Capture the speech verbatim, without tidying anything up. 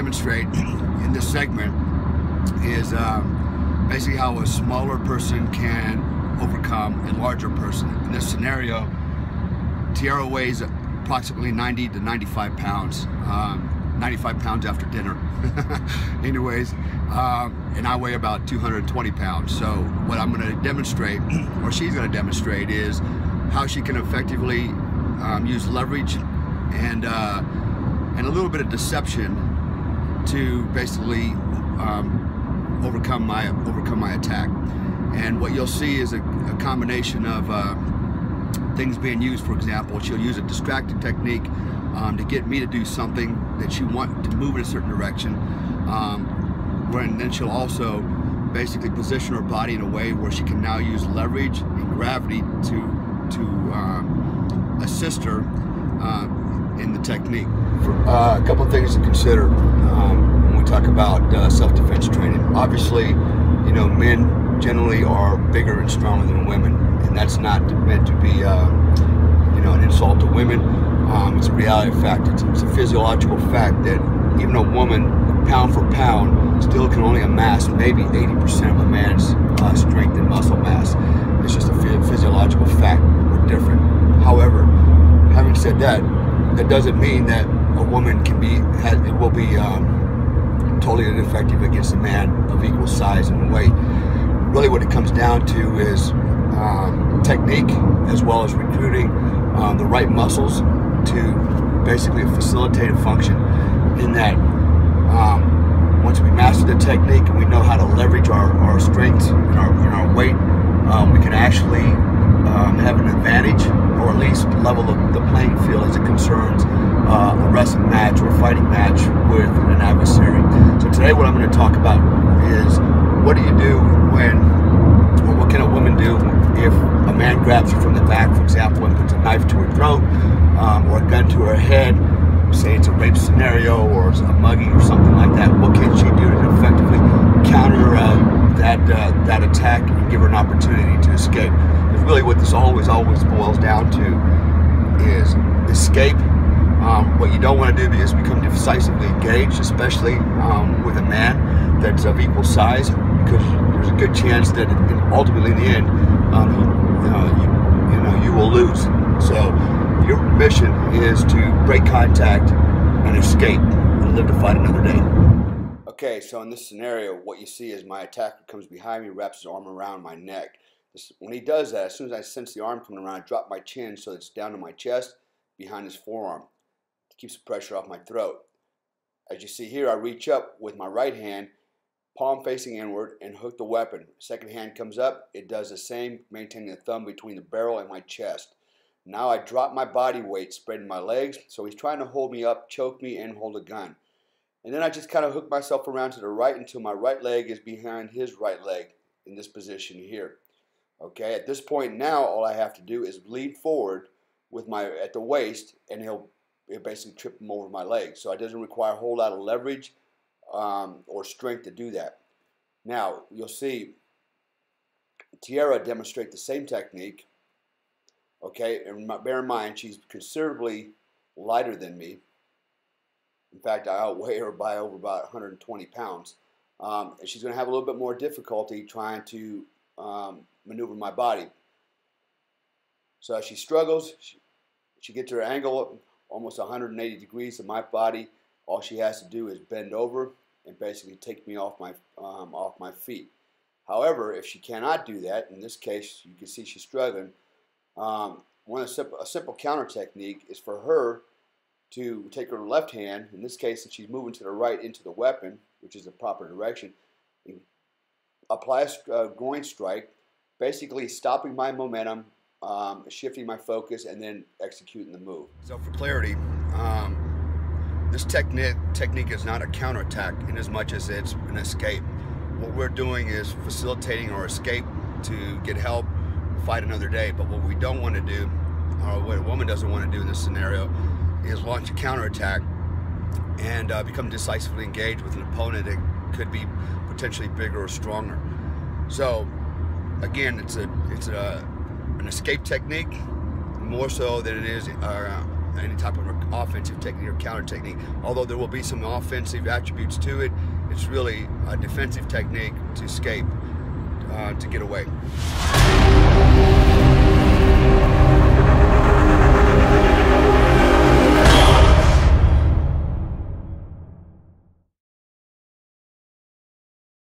demonstrate in this segment is um, basically how a smaller person can overcome a larger person. In this scenario, Tiara weighs approximately ninety to ninety-five pounds, um, ninety-five pounds after dinner. Anyways, um, and I weigh about two hundred twenty pounds. So what I'm going to demonstrate, or she's going to demonstrate, is how she can effectively um, use leverage and uh, and a little bit of deception to basically um, overcome my overcome my attack. And what you'll see is a, a combination of uh, things being used. For example, she'll use a distracting technique um, to get me to do something that she wants to move in a certain direction. Um, where, and then she'll also basically position her body in a way where she can now use leverage and gravity to to um, assist her uh, in the technique. For, uh, a couple of things to consider um, when we talk about uh, self-defense training. Obviously, you know, men generally are bigger and stronger than women, and that's not meant to be, uh, you know, an insult to women. Um, it's a reality fact. It's, it's a physiological fact that even a woman, pound for pound, still can only amass maybe eighty percent of a man's uh, strength and muscle mass. It's just a physiological fact. We're different. However, having said that, that doesn't mean that a woman can be, has, it will be um, totally ineffective against a man of equal size and weight. Really what it comes down to is um, technique, as well as recruiting um, the right muscles to basically facilitate a function in that um, once we master the technique and we know how to leverage our, our strength and our, and our weight, um, we can actually um, have an advantage, or at least level the, the playing field as it concerns uh, a wrestling match or a fighting match with an adversary. So today what I'm going to talk about is, what do you do when, or what can a woman do if a man grabs her from the back, for example, and puts a knife to her throat um, or a gun to her head? Say it's a rape scenario or a mugging or something like that. What can she do to effectively counter uh, that uh, that attack and give her an opportunity to escape? Because really what this always, always boils down to is escape. Um, what you don't want to do is become decisively engaged, especially um, with a man that's of equal size, because there's a good chance that ultimately in the end, um, you, know, you, you know, you will lose. So your mission is to break contact and escape and live to fight another day. Okay, so in this scenario, what you see is my attacker comes behind me, wraps his arm around my neck. This, when he does that, as soon as I sense the arm coming around, I drop my chin so it's down to my chest, behind his forearm. It keeps the pressure off my throat. As you see here, I reach up with my right hand, palm facing inward, and hook the weapon. Second hand comes up, it does the same, maintaining the thumb between the barrel and my chest. Now I drop my body weight, spreading my legs, so he's trying to hold me up, choke me, and hold a gun. And then I just kind of hook myself around to the right until my right leg is behind his right leg in this position here. Okay, at this point now, all I have to do is lean forward with my at the waist, and he'll, he'll basically trip him over my leg. So it doesn't require a whole lot of leverage um, or strength to do that. Now, you'll see Tiara demonstrate the same technique. Okay, and bear in mind, she's considerably lighter than me. In fact, I outweigh her by over about one hundred twenty pounds. Um, and she's going to have a little bit more difficulty trying to um, maneuver my body. So as she struggles, she, she gets her angle almost one hundred eighty degrees of my body. All she has to do is bend over and basically take me off my, um, off my feet. However, if she cannot do that, in this case, you can see she's struggling. Um, one of the simple, a simple counter technique is for her to take her left hand, in this case, since she's moving to the right into the weapon, which is the proper direction, and apply a uh, groin strike, basically stopping my momentum, um, shifting my focus, and then executing the move. So for clarity, um, this technique technique is not a counterattack in as much as it's an escape. What we're doing is facilitating our escape to get help, fight another day. But what we don't want to do, or what a woman doesn't want to do in this scenario, is launch a counterattack and uh, become decisively engaged with an opponent that could be potentially bigger or stronger. So again, it's a it's a an escape technique more so than it is uh, any type of offensive technique or counter technique. Although there will be some offensive attributes to it, it's really a defensive technique to escape, uh, to get away.